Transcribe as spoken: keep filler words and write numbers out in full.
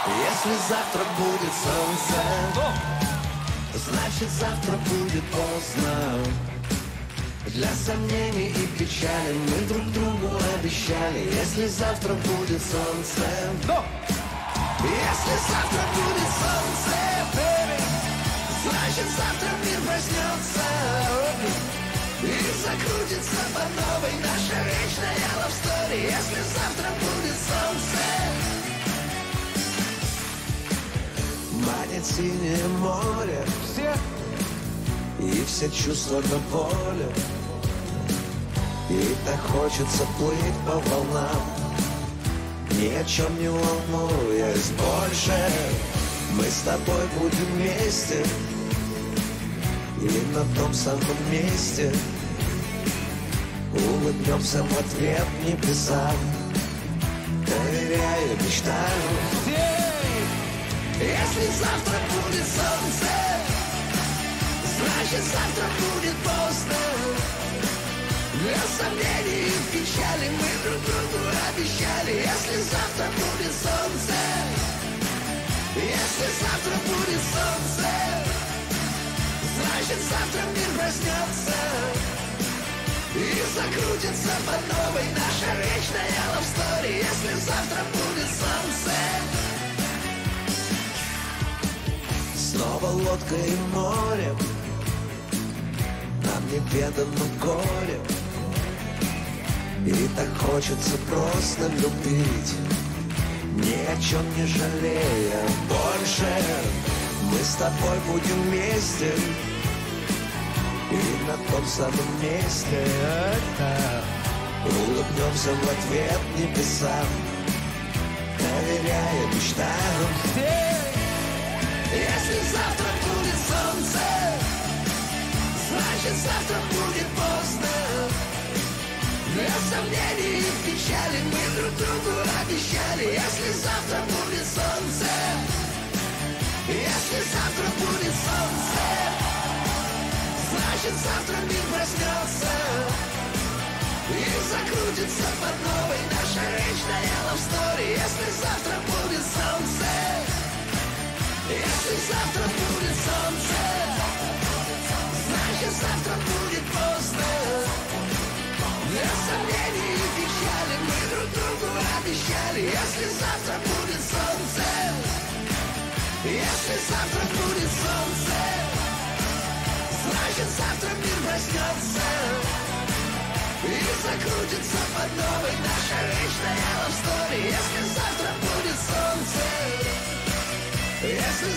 Если завтра будет солнце, значит завтра будет поздно. Для сомнений и печали мы друг другу обещали. Если завтра будет солнце, если завтра будет солнце, baby, значит завтра мир проснется и закрутится по новой наша вечная love story. Если завтра будет солнце, манит синее море, все и все чувства до боли. И так хочется плыть по волнам, ни о чем не волнуясь больше. Мы с тобой будем вместе и на том самом месте улыбнемся в ответ небесам, доверяя мечтам. Если завтра будет солнце, значит завтра будет поздно. Для сомнений и печали мы друг другу обещали. Если завтра будет солнце, если завтра будет солнце, значит завтра мир проснется и закрутится по новой наша вечная love story. Если завтра будет солнце, снова лодка и море, нам неведомо горе. И так хочется просто любить, ни о чем не жалея больше. Мы с тобой будем вместе и на том самом месте улыбнемся в ответ небесам, доверяя мечтам. Если завтра будет солнце, значит завтра будет поздно. Для сомнений и печали мы друг другу обещали. Если завтра будет солнце, если завтра будет солнце, значит завтра мир проснется и закрутится под новой наша вечная love story. Если завтра будет солнце, если завтра будет солнце, значит завтра будет поздно. Для сомнений и печали мы друг другу обещали. Если завтра будет солнце, если завтра будет солнце, значит завтра мир проснется и закрутится под новой наша вечная love story. Если завтра будет солнце, если